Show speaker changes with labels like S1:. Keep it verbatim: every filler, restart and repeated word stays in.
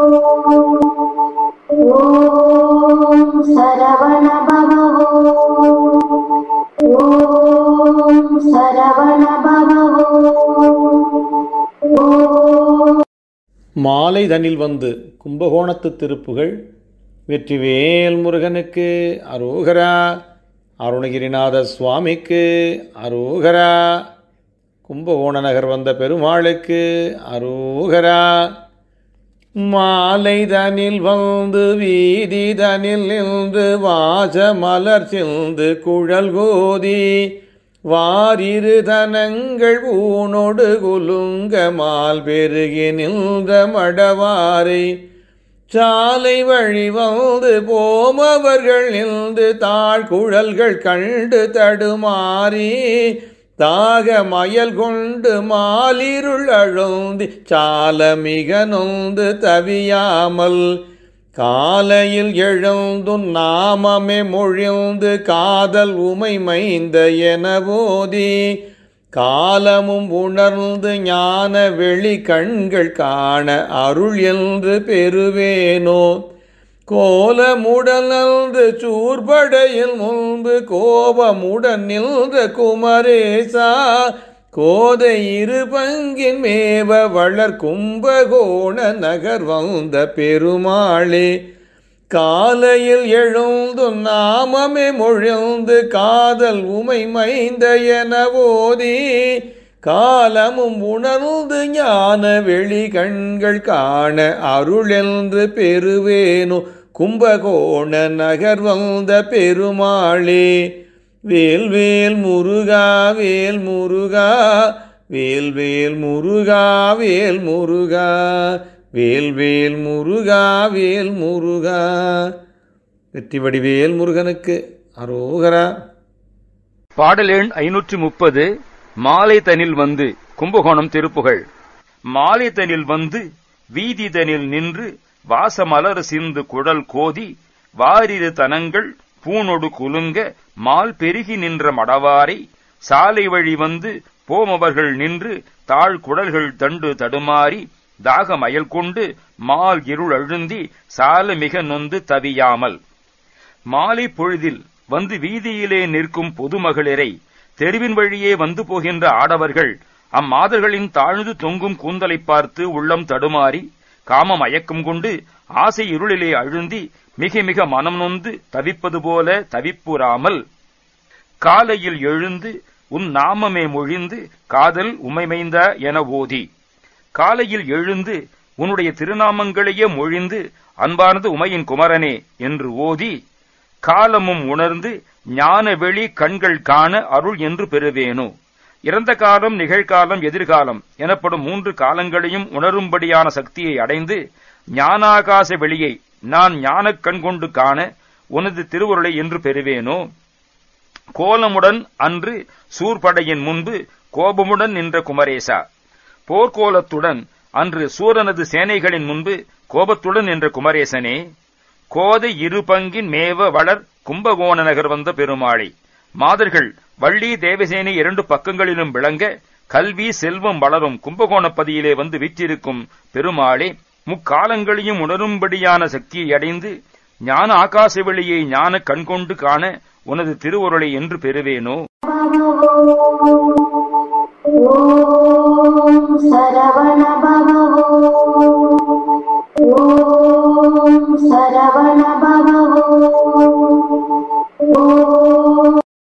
S1: ஓம் சரவண பவ ஓம் சரவண பவ.
S2: மாலை தனில் வந்து கும்பகோணத்து திருப்புகழ். வெற்றிவேல் முருகனுக்கு அரோகரா, அருணகிரிநாத சுவாமிக்கு அரோகரா, கும்பகோண நகர் வந்த பெருமாளுக்கு அரோகரா. மாலை தனில் வந்து வீதி தனில் நின்று வாச மலர் சிந்து குழல் கோதி வாரிரு தனங்கள் ஊனொடு குலுங்க மால் பெருகி நின்ற மடவாரை சாலை வழி வந்து போமவர்கள் நின்று தாழ்குழல்கள் கண்டு தடுமாறி தாக மயல் கொண்டு மாலிருள் அழுந்தி சால மிக நொந்து தவியாமல் காலையில் எழுந்து நாமமே மொழிந்து காதல் உமை மைந்த என போதி காலமும் உணர்ந்து ஞான வெளி கண்கள் காண அருள் என்று பெறுவேனோ. கோலமுடன் நின்று சூர்படையில் முன்பு கோபமுடன் நின்ற குமரேசா கோதை இரு பங்கின் மேவ வளர் கும்பகோண நகர் வந்த பெருமாளே காலையில் எழுந்து நாமமே மொழிந்து காதல் உமை மைந்த என போதி காலமும் உணர்ந்து ஞான வெளி கண்கள் காண அருள் என்று பெறுவேனோ. கும்பகோண நகர் வந்த பெருமாளே வேல்வேல் முருகா வேல் முருகா வேல்வேல் முருகா வேல் முருகா வேல்வேல் முருகா வேல் முருகா. வெற்றி வடிவேல் முருகனுக்கு அரோகரா.
S3: பாடல் எண் ஐநூற்றி முப்பது. மாலை தனில் வந்து கும்பகோணம் திருப்புகழ். மாலை தனில் வந்து வீதி தனில் நின்று வாசமலர் சிந்து குழல் கோதி வாரிரு தனங்கள் பூனொடு குலுங்க மால் பெருகி நின்ற மடவாரை சாலை வழி வந்து போமவர்கள் நின்று தாழ் குடல்கள் தண்டு தடுமாறி தாக மயல் கொண்டு மால் இருள் அழுந்தி சால மிக நொந்து தவியாமல். மாலை பொழுதில் வந்து வீதியிலே நிற்கும் பொதுமகளிரை தெருவின் வழியே வந்து போகின்ற ஆடவர்கள் அம்மாதர்களின் தாழ்ந்து தொங்கும் கூந்தலை பார்த்து உள்ளம் தடுமாறி காம மயக்கம் கொண்டு ஆசை இருளிலே அழுந்தி மிக மிக மனம் நொந்து தவிப்பது போல தவிப்புறாமல் காலையில் எழுந்து உன் நாமமே மொழிந்து காதல் உமைமைந்த என ஓதி காலையில் எழுந்து உன்னுடைய திருநாமங்களையே மொழிந்து அன்பானது உமையின் குமரனே என்று ஓதி காலமும் உணர்ந்து ஞான வெளி கண்கள் காண அருள் என்று பெறுவேனோ. இறந்த காலம், நிகழ்காலம், எதிர்காலம் எனப்படும் மூன்று காலங்களையும் உணரும்படியான சக்தியை அடைந்து ஞானாகாச வெளியை நான் ஞானக் கண் கொண்டு காண உனது திருவுருளை என்று பெறுவேனோ. கோலமுடன் அன்று சூர்படையின் முன்பு கோபமுடன் நின்ற குமரேசா போர்க்கோலத்துடன் அன்று சூரனது சேனைகளின் முன்பு கோபத்துடன் நின்ற குமரேசனே கோதை இரு பங்கின் மேவ வளர் கும்பகோண நகர் வந்த பெருமாளை மாதர்கள் வள்ளி தேவசேனை இரண்டு பக்கங்களிலும் விளங்க கல்வி செல்வம் வளரும் கும்பகோணப்பதியிலே வந்து வீற்றிருக்கும் பெருமாளே முக்காலங்களையும் உணரும்படியான சக்தியை அடைந்து ஞான ஆகாச வெளியை ஞான கண்கொண்டு காண உனது திருவுருளை என்று பெறுவேனோ.
S1: ஓம் சரவண பவ ஓம் சரவண பவ